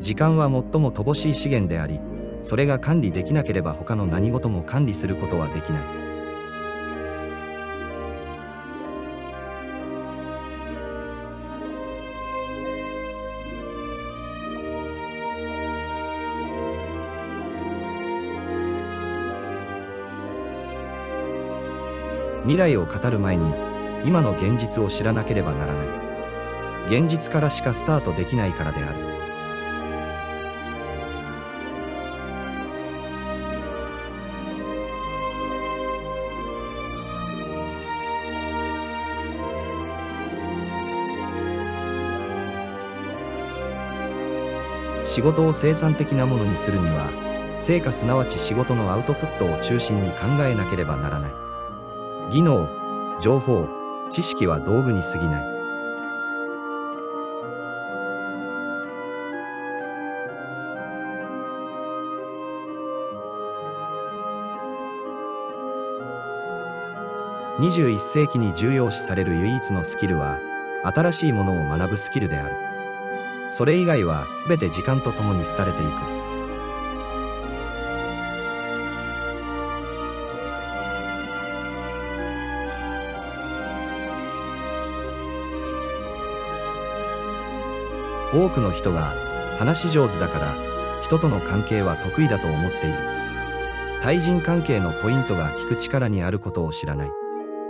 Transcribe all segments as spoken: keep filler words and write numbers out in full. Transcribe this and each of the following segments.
時間は最も乏しい資源であり、それが管理できなければ他の何事も管理することはできない。未来を語る前に、今の現実を知らなければならない。現実からしかスタートできないからである。仕事を生産的なものにするには、成果すなわち仕事のアウトプットを中心に考えなければならない。技能、情報、知識は道具に過ぎない。にじゅういっせいきに重要視される唯一のスキルは、新しいものを学ぶスキルである。それ以外はすべて時間とともに廃れていく。多くの人が話し上手だから人との関係は得意だと思っている。対人関係のポイントが聞く力にあることを知らない。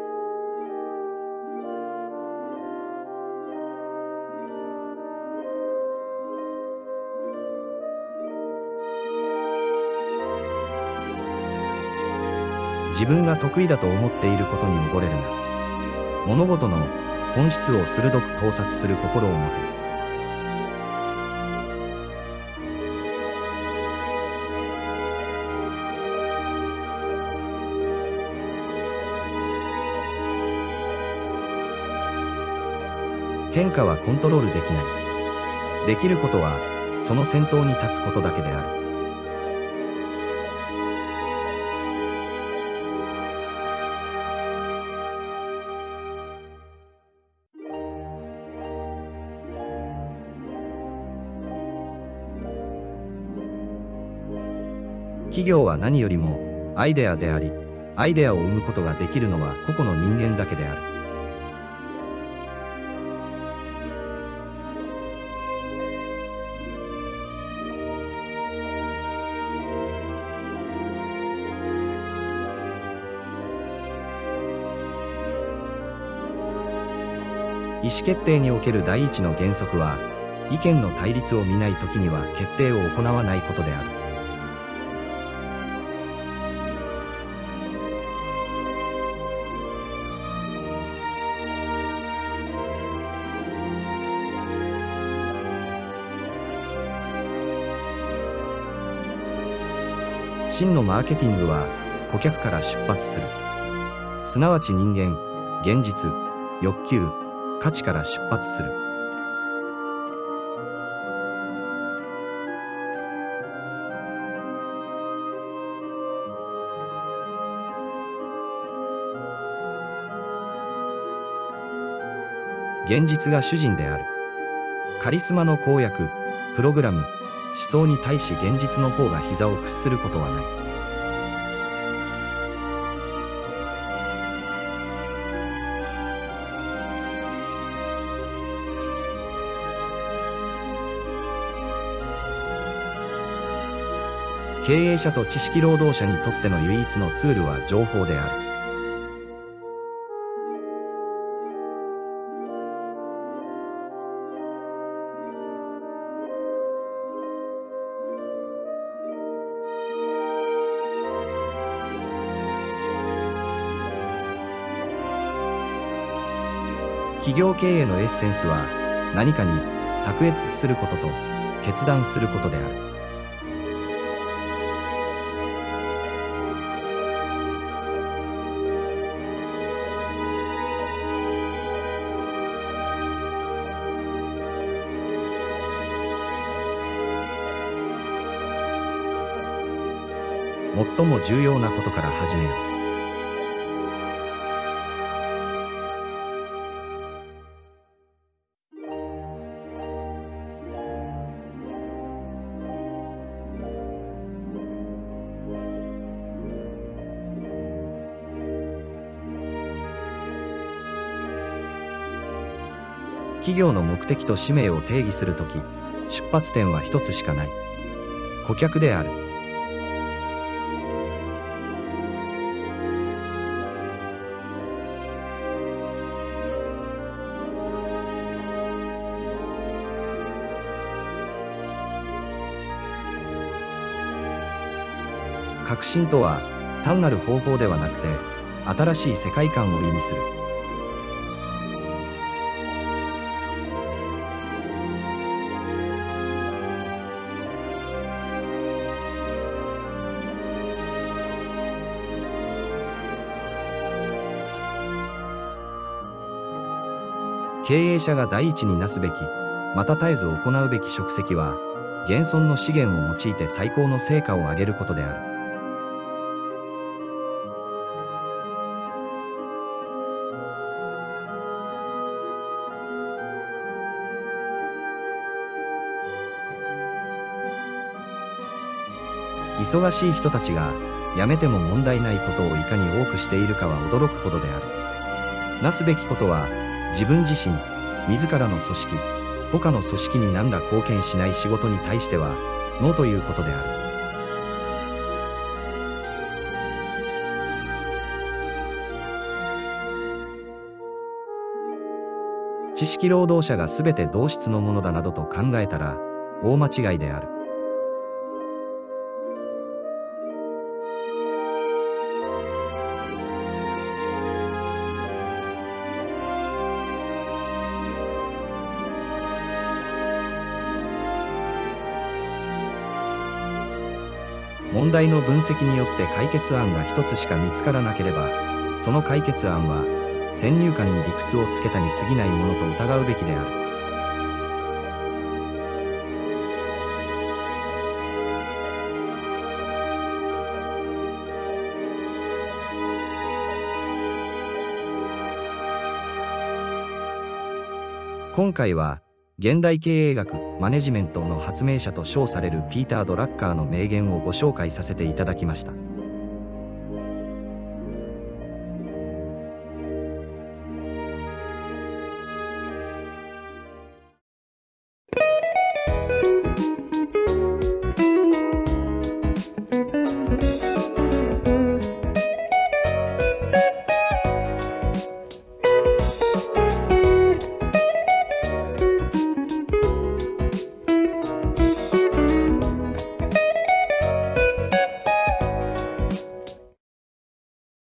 自分が得意だと思っていることに溺れるな。物事の本質を鋭く考察する心を持て。変化はコントロールできない。できることはその先頭に立つことだけである。企業は何よりもアイデアであり、アイデアを生むことができるのは個々の人間だけである。意思決定における第一の原則は、意見の対立を見ないときには決定を行わないことである。真のマーケティングは顧客から出発する。すなわち人間、現実、欲求、価値から出発する。現実が主人である。カリスマの公約、プログラム、思想に対し現実の方が膝を屈することはない。経営者と知識労働者にとっての唯一のツールは情報である。企業経営のエッセンスは何かに卓越することと決断することである。最も重要なことから始めよう。 企業の目的と使命を定義するとき、出発点は一つしかない。顧客である。革新とは、単なる方法ではなくて、新しい世界観を意味する。経営者が第一になすべき、また絶えず行うべき職責は、現存の資源を用いて最高の成果を上げることである。忙しい人たちが、やめても問題ないことをいかに多くしているかは驚くほどである。なすべきことは、自分自身、自らの組織、他の組織に何ら貢献しない仕事に対しては、ノーということである。知識労働者がすべて同質のものだなどと考えたら、大間違いである。問題の分析によって解決案が一つしか見つからなければ、その解決案は、先入観に理屈をつけたに過ぎないものと疑うべきである。今回は、現代経営学・マネジメントの発明者と称されるピーター・ドラッカーの名言をご紹介させていただきました。